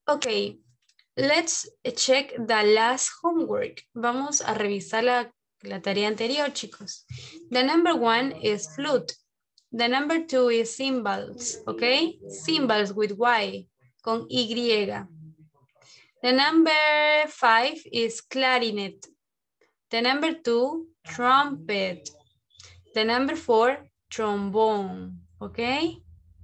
Okay, let's check the last homework. Vamos a revisar la tarea anterior, chicos. The number 1 is flute. The number 2 is cymbals, okay? Cymbals with Y, con Y. The number 5 is clarinet. The number 2, trumpet. The number 4, trombone, okay?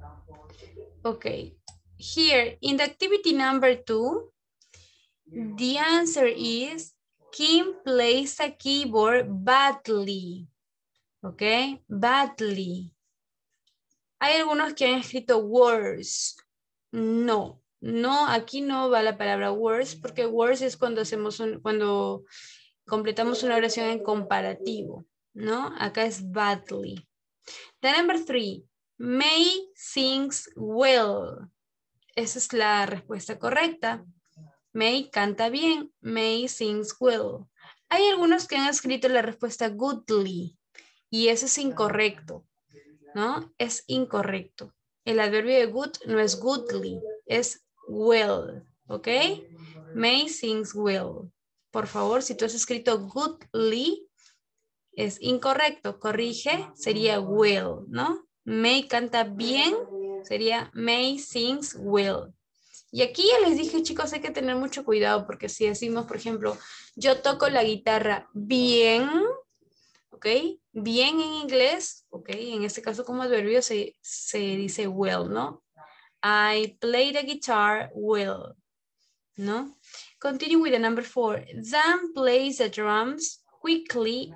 Okay, here in the activity number 2, the answer is Kim plays a keyboard badly, okay? Badly. Hay algunos que han escrito worse. No, no, aquí no va la palabra worse porque worse es cuando cuando completamos una oración en comparativo, ¿no? Acá es badly. The number 3, May sings well. Esa es la respuesta correcta. May canta bien. May sings well. Hay algunos que han escrito la respuesta goodly y eso es incorrecto, ¿no? Es incorrecto. El adverbio de good no es goodly, es well, ¿ok? May sings well. Por favor, si tú has escrito goodly, es incorrecto. Corrige, sería well, ¿no? May canta bien, sería May sings well. Y aquí ya les dije, chicos, hay que tener mucho cuidado porque si decimos, por ejemplo, yo toco la guitarra bien, ¿ok? Bien en inglés, ¿ok? En este caso como adverbio se dice well, ¿no? I play the guitar well, ¿no? Continue with the number 4. Dan plays the drums quickly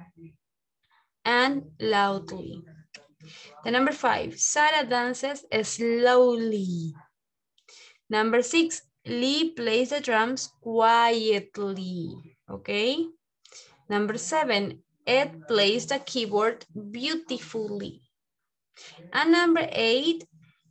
and loudly. The number 5, Sarah dances slowly. Number 6, Lee plays the drums quietly, okay? Number 7, Ed plays the keyboard beautifully. And number 8,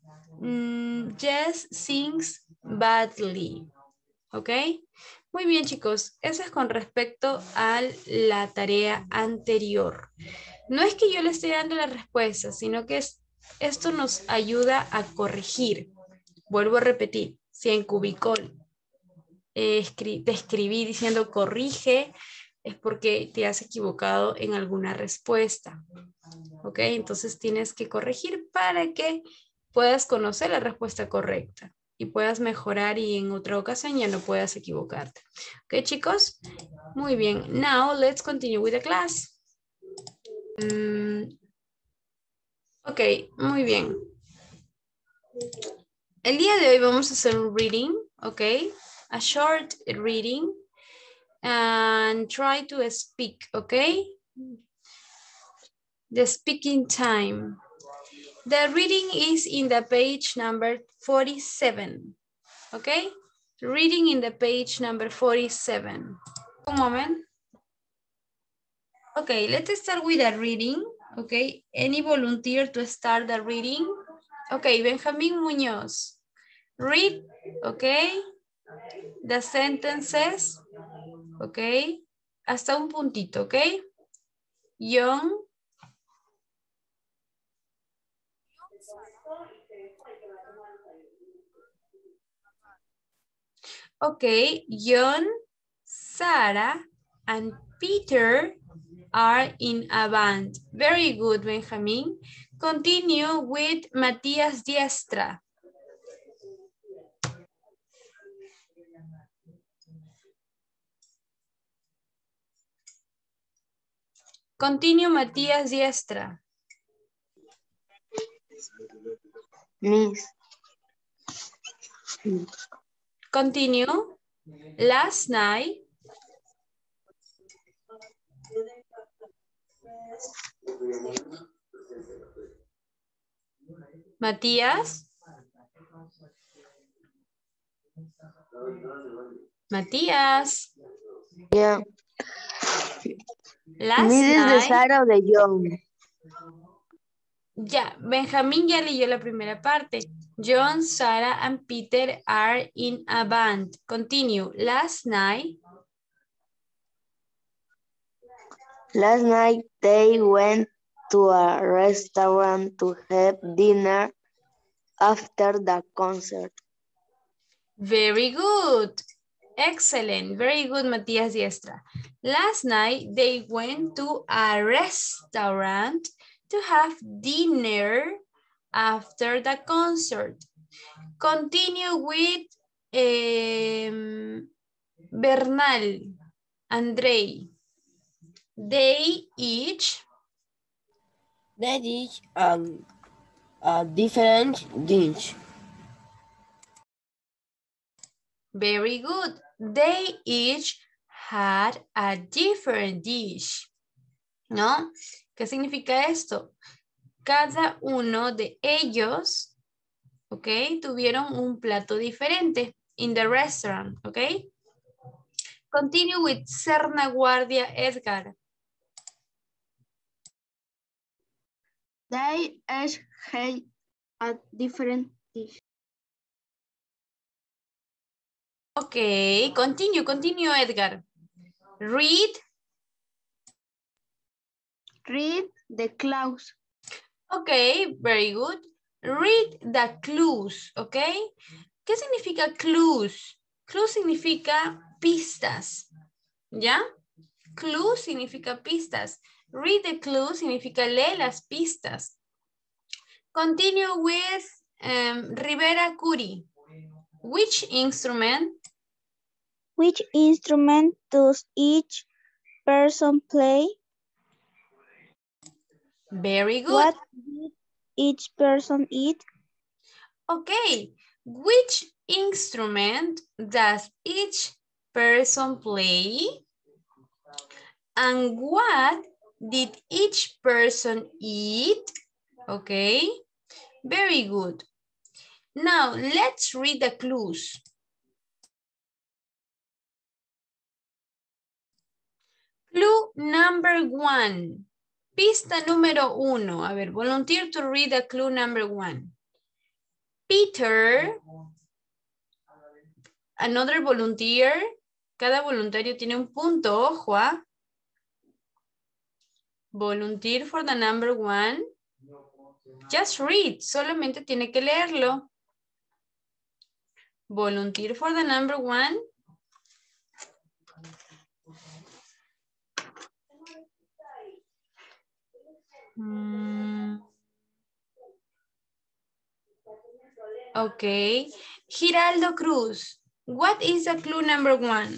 Jess sings badly, okay? Muy bien, chicos, eso es con respecto a la tarea anterior. No es que yo le esté dando la respuesta, sino que esto nos ayuda a corregir. Vuelvo a repetir, si en Cubicol te escribí diciendo corrige, es porque te has equivocado en alguna respuesta. ¿Ok? Entonces tienes que corregir para que puedas conocer la respuesta correcta y puedas mejorar y en otra ocasión ya no puedas equivocarte. ¿Ok, chicos? Muy bien. Now, let's continue with the class. Ok, muy bien. El día de hoy vamos a hacer un reading, ¿ok? A short reading and try to speak, ¿ok? The speaking time. The reading is in the page number 47, ¿ok? Reading in the page number 47. Un moment. Okay, let's start with a reading, okay? Any volunteer to start the reading? Okay, Benjamín Muñoz. Read, okay? The sentences, okay? Hasta un puntito, okay? Young. Okay, John, Sarah, and Peter are in a band. Very good, Benjamin. Continue with Matías Diestra. Continue, Matías Diestra. Miss. Continue. Last night. Matías. Matías. Yeah. Last Miss is de night. Sara o de John. Ya, Benjamín ya leyó la primera parte. John, Sarah, and Peter are in a band. Continue. Last night. Last night they went to a restaurant to have dinner after the concert. Very good. Excellent. Very good, Matías Diestra. Last night, they went to a restaurant to have dinner after the concert. Continue with Bernal, Andrei. They each a different dish. Very good. They each had a different dish. ¿No? ¿Qué significa esto? Cada uno de ellos, ¿ok? Tuvieron un plato diferente in the restaurant, ¿ok? Continue with Serna Guardia Edgar. They each had a different dish. Okay, continue Edgar. Read the clues. Okay, very good. Read the clues, okay? ¿Qué significa clues? Clues significa pistas, ¿ya? Clue significa pistas. Read the clue significa lee las pistas. Continue with Rivera Curi. Which instrument Does each person play? Very good. What did each person eat? Okay. Which instrument does each person play? And what did each person eat? Okay. Very good. Now, let's read the clues. Clue number 1. Pista número 1. A ver, volunteer to read the clue number 1. Peter. Another volunteer. Cada voluntario tiene un punto, ojo, ¿ah? Volunteer for the number 1. Just read, solamente tiene que leerlo. Volunteer for the number 1. Okay. Giraldo Cruz, what is the clue number 1?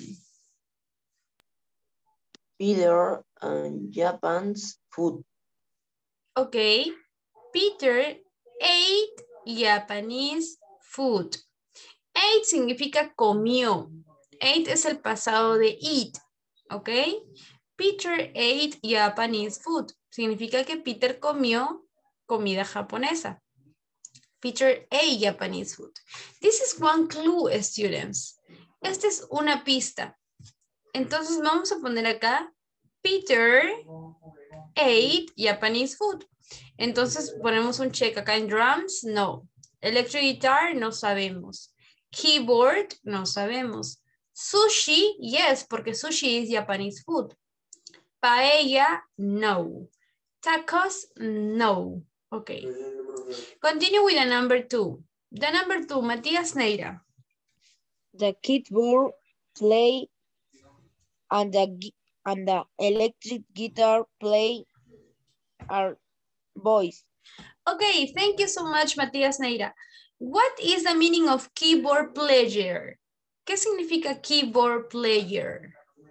Peter and Japan's food. Okay. Peter ate Japanese food. Ate significa comió. Ate es el pasado de eat. Ok. Peter ate Japanese food. Significa que Peter comió comida japonesa. Peter ate Japanese food. This is one clue, students. Esta es una pista. Entonces vamos a poner acá, Peter ate Japanese food. Entonces ponemos un check acá en drums, no. Electric guitar, no sabemos. Keyboard, no sabemos. Sushi, yes, porque sushi is Japanese food. Paella, no. Tacos, no. Okay. Continue with the number 2. The number 2, Matías Neira. The keyboard play and the electric guitar play are boys. Okay, thank you so much, Matías Neira. What is the meaning of keyboard player? ¿Qué significa keyboard player?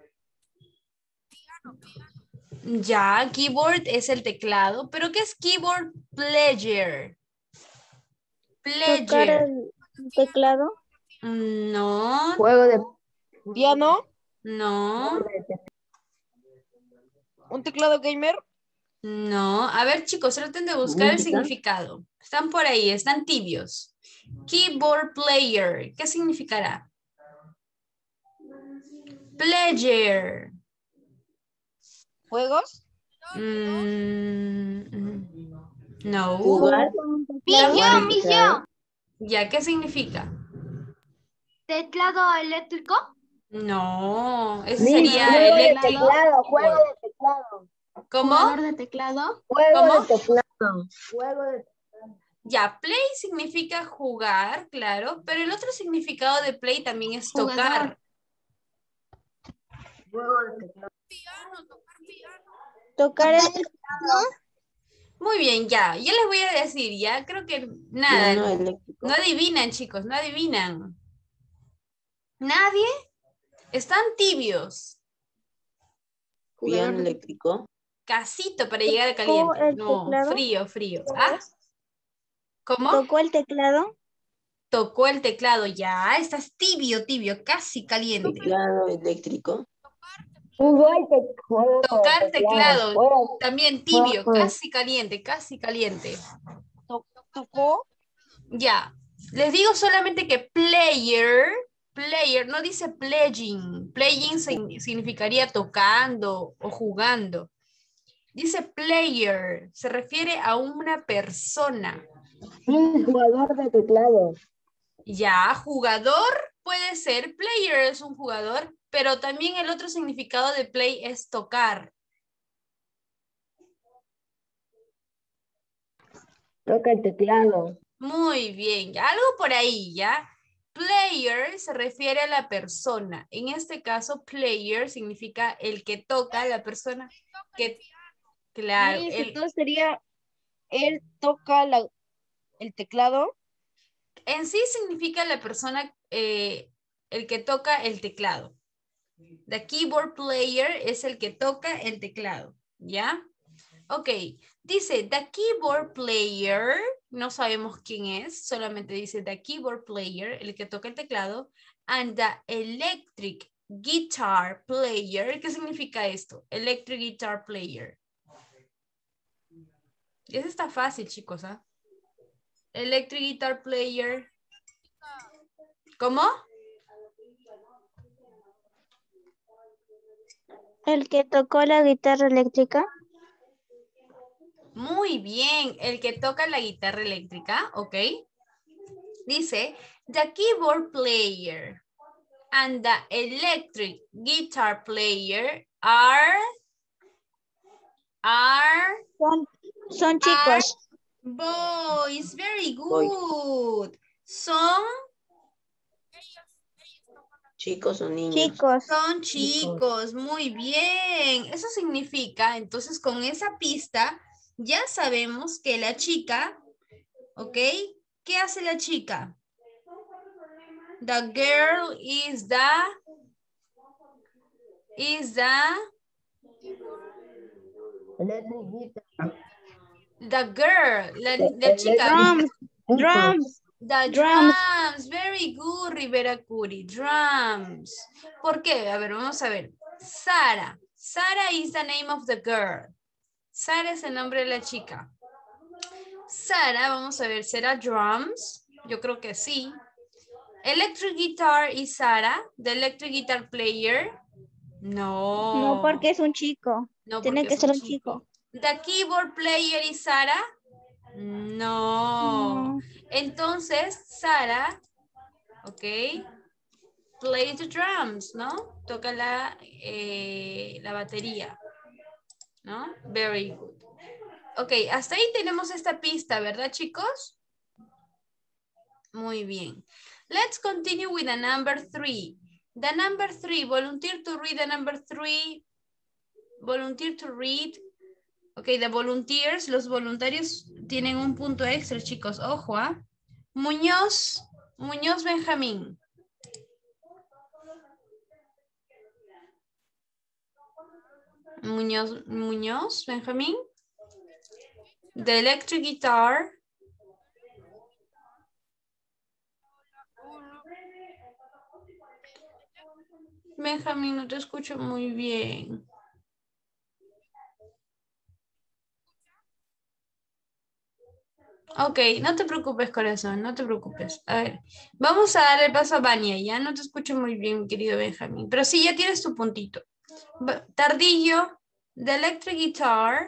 Ya, keyboard es el teclado, pero ¿qué es keyboard player? ¿Tocar el teclado? No. Juego de piano. No. Un teclado gamer. No. A ver, chicos, traten de buscar el significado. Están por ahí, están tibios. Keyboard player, ¿qué significará? Player. ¿Juegos? No. Jugar. Misión. ¿Ya qué significa? ¿Teclado eléctrico? No, ese sería eléctrico. Juego de teclado. ¿Cómo? ¿Jugador de teclado? Juego ¿Cómo? de teclado. Juego de teclado. Ya, play significa jugar, claro, pero el otro significado de play también es tocar. Tocar el Muy bien, ya. Yo les voy a decir, ya. Creo que nada. Piano eléctrico. No adivinan, chicos, no adivinan. ¿Nadie? Están tibios. Piano eléctrico. Casito para llegar a ¿Tocó caliente. el No, teclado? frío, frío. ¿Ah? ¿Cómo? ¿Tocó el teclado? Tocó el teclado. Ya, estás tibio, tibio, casi caliente. Teclado eléctrico. Jugó el teclado. Tocar teclado. También tibio, casi caliente, casi caliente. ¿Tocó? Ya. Les digo solamente que player, no dice playing. Playing significaría tocando o jugando. Dice player, se refiere a una persona. Un jugador de teclado. Ya, jugador puede ser, player es un jugador, pero también el otro significado de play es tocar. Toca el teclado. Muy bien, ya, algo por ahí, ¿ya? Player se refiere a la persona. En este caso, player significa el que toca, la persona que, claro, Entonces sería, él toca el teclado. en sí significa la persona, el que toca el teclado. The keyboard player es el que toca el teclado, ¿ya? Ok, dice the keyboard player, no sabemos quién es, solamente dice the keyboard player, el que toca el teclado, and the electric guitar player. ¿Qué significa esto? Electric guitar player. Eso está fácil, chicos, ¿ah? Electric guitar player. ¿Cómo? ¿El que tocó la guitarra eléctrica? Muy bien, el que toca la guitarra eléctrica, ¿ok? Dice, the keyboard player and the electric guitar player are Son chicos. boys. Very good. Son Chicos o niños. Chicos. chicos. Muy bien. Eso significa, entonces con esa pista ya sabemos que la chica, ¿ok? ¿Qué hace la chica? The girl is the girl, la chica. Drums. The Drums. drums. Very good, Rivera Curi. Drums. ¿Por qué? A ver, vamos a ver. Sara. Sara is the name of the girl. Sara es el nombre de la chica. Sara, vamos a ver, ¿será drums? Yo creo que sí. Electric guitar y Sara, the electric guitar player. No. No, porque es un chico. No, Tiene porque que es ser un un chico. The keyboard player y Sara. No. No. Entonces, Sara, ok, play the drums, ¿no? Toca la batería, ¿no? Very good. Ok, hasta ahí tenemos esta pista, ¿verdad, chicos? Muy bien. Let's continue with the number 3. The number 3, volunteer to read the number 3. Volunteer to read. Ok, the volunteers, los voluntarios tienen un punto extra, chicos. Ojo, ¿ah? Muñoz Benjamín. Muñoz Benjamín. The electric guitar. Benjamín, no te escucho muy bien. Ok, no te preocupes, corazón, no te preocupes. A ver, vamos a dar el paso a Vania, ya no te escucho muy bien, mi querido Benjamín. Pero sí, ya tienes tu puntito. Tardillo, the electric guitar.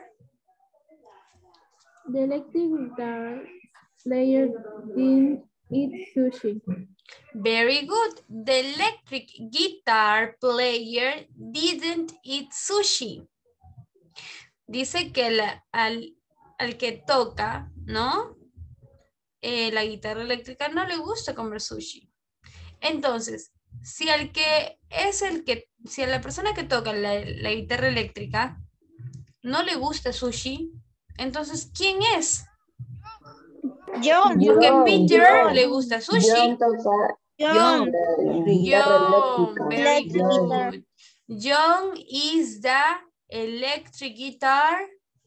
The electric guitar player didn't eat sushi. Very good. The electric guitar player didn't eat sushi. Dice que al que toca, ¿no? la guitarra eléctrica no le gusta comer sushi. Entonces, si a la persona que toca la guitarra eléctrica no le gusta sushi, entonces, ¿quién es? John. Porque John, Peter le gusta sushi. John toca John. guitarra John, eléctrica. very Electric guitar. good. John is the electric guitar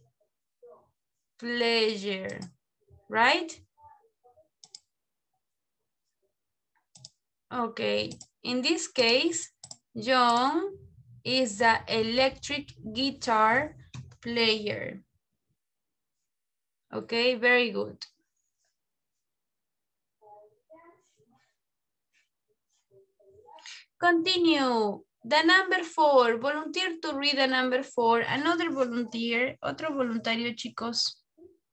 player, right? Okay, in this case, John is the electric guitar player. Okay, very good. Continue. The number 4, volunteer to read the number 4. Another volunteer, otro voluntario, chicos.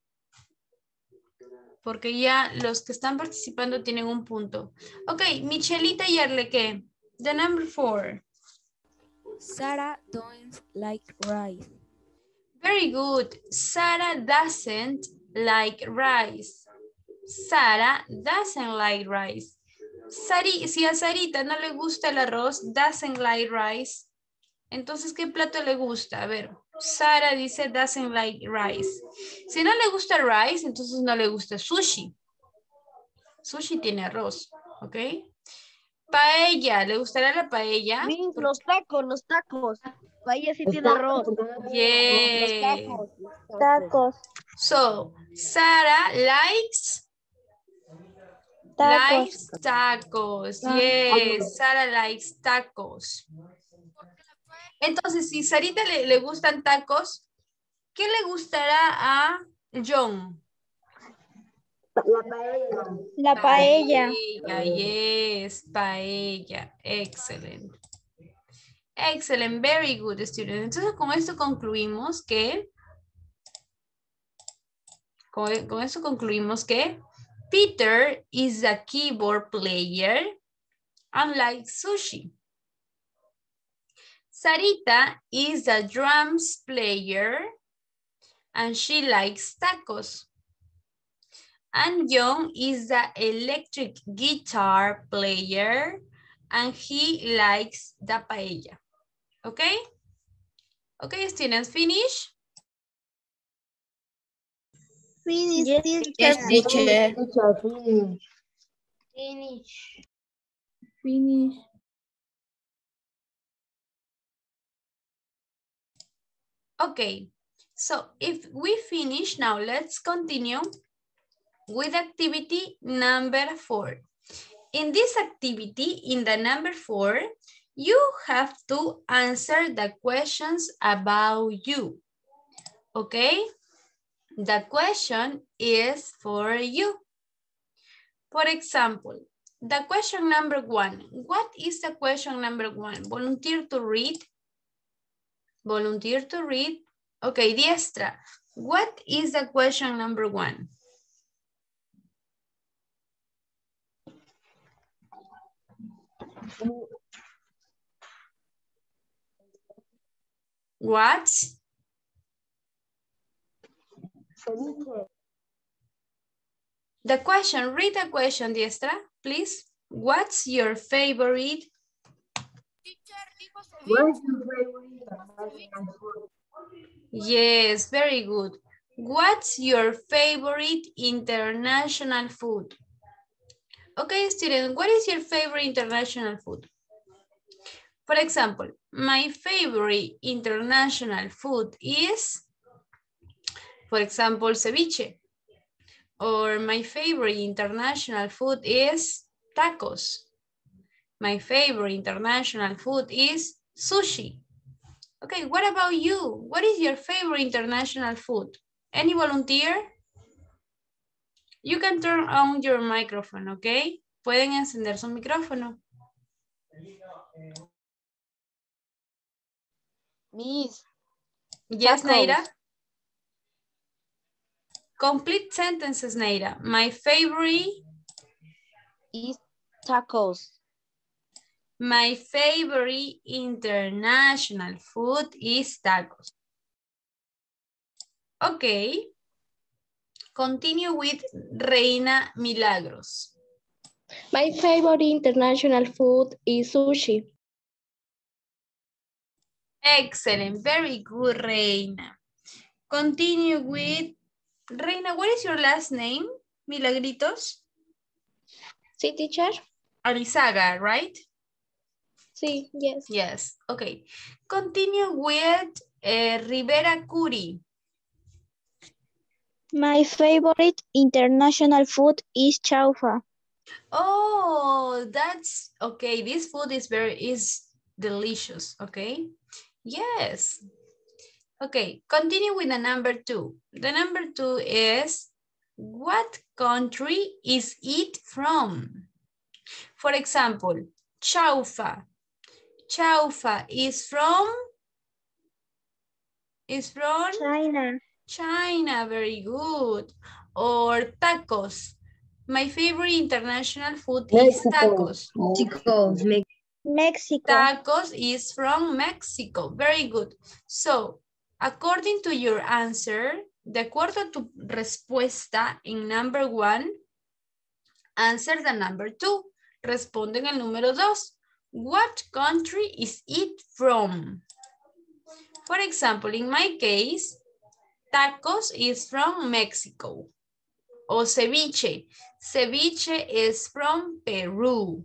Porque ya los que están participando tienen un punto. Ok, Michelita y Arlequé. The number 4. Sarah don't like rice. Very good. Sarah doesn't like rice. Sarah doesn't like rice. Si a Sarita no le gusta el arroz, doesn't like rice. Entonces, ¿qué plato le gusta? A ver, Sara dice doesn't like rice. Si no le gusta rice, entonces no le gusta sushi. Sushi tiene arroz, ¿ok? Paella, ¿le gustará la paella? Miss, los tacos. Paella sí tiene arroz. Yeah. Los tacos. Tacos. So, Sara likes tacos. Yes, Sara likes tacos. Entonces, si Sarita le gustan tacos, ¿qué le gustará a John? La paella. Paella, yes, paella. Excellent. Excellent, very good, student. Entonces, con esto concluimos que Peter is a keyboard player, unlike sushi. Sarita is a drums player, and she likes tacos. And John is the electric guitar player, and he likes the paella. Okay? Okay, students, finish? Finish. Yes, teacher. Finish. Okay, so if we finish now, let's continue with activity number 4. In this activity, in the number 4, you have to answer the questions about you, okay? The question is for you. For example, the question number 1. What is the question number 1? Volunteer to read. Volunteer to read. Okay, Diestra. What is the question number 1? What? The question, read the question, Diestra, please. What's your favorite? Yes, very good. What's your favorite international food? Okay, student, what is your favorite international food? For example, my favorite international food is, for example, ceviche. Or my favorite international food is tacos. My favorite international food is sushi. Okay, what about you? What is your favorite international food? Any volunteer? You can turn on your microphone, okay? Pueden encender su micrófono. Miss. Yes, Tacos. Naira? Complete sentences, Naira. My favorite is tacos. My favorite international food is tacos. Okay. Continue with Reina Milagros. My favorite international food is sushi. Excellent. Very good, Reina. Continue with Reina. What is your last name? Milagritos. Sí, teacher? Arizaga, right? Sí, yes. Yes. Okay. Continue with Rivera Curi. My favorite international food is chaufa. Oh, that's okay. This food is delicious. Okay. Yes. Okay. Continue with the number 2. The number 2 is, what country is it from? For example, chaufa. Chaufa is from China. China. Very good. Or tacos. My favorite international food is tacos. Mexico. Tacos is from Mexico. Very good. So, according to your answer, de acuerdo a tu respuesta en number 1, answer the number 2. Responde en el número 2. What country is it from? For example, in my case, tacos is from Mexico. O ceviche. Ceviche is from Peru.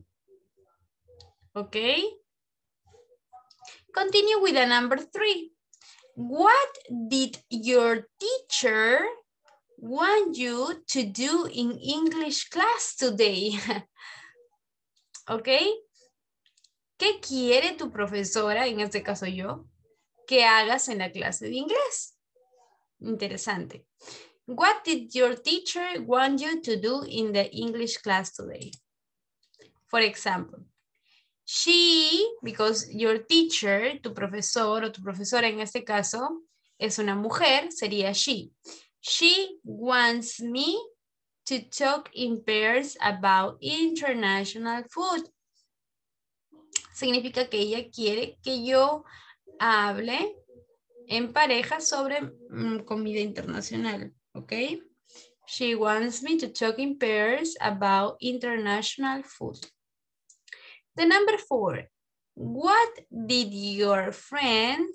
Okay? Continue with the number 3. What did your teacher want you to do in English class today? Okay? ¿Qué quiere tu profesora, en este caso yo, que hagas en la clase de inglés? Interesante. What did your teacher want you to do in the English class today? For example, she, because your teacher, tu profesor o tu profesora en este caso, es una mujer, sería she. She wants me to talk in pairs about international food. Significa que ella quiere que yo hable en pareja sobre comida internacional, ¿ok? She wants me to talk in pairs about international food. The number 4, what did your friend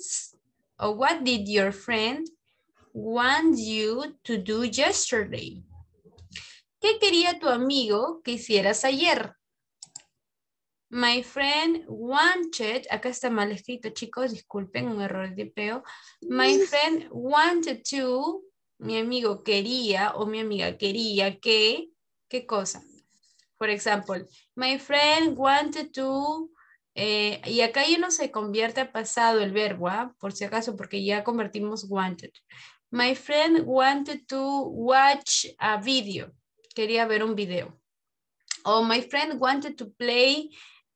want you to do yesterday? ¿Qué quería tu amigo que hicieras ayer? My friend wanted, acá está mal escrito, chicos, disculpen, un error de tipeo. My friend wanted to, mi amigo quería o mi amiga quería que, ¿qué cosa? Por ejemplo, my friend wanted to, y acá ya no se convierte a pasado el verbo, por si acaso, porque ya convertimos wanted. My friend wanted to watch a video. Quería ver un video. O my friend wanted to play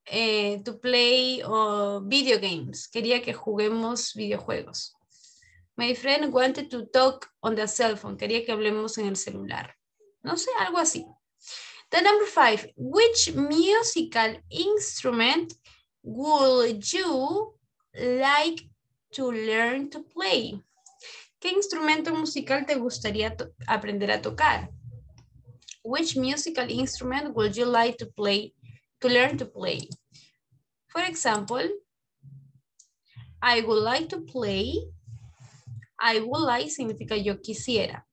video games. Quería que juguemos videojuegos. My friend wanted to talk on the cell phone. Quería que hablemos en el celular. No sé, algo así. The number 5, which musical instrument would you like to learn to play? ¿Qué instrumento musical te gustaría aprender a tocar? Which musical instrument would you like to learn to play? For example, I would like to play. I would like significa yo quisiera.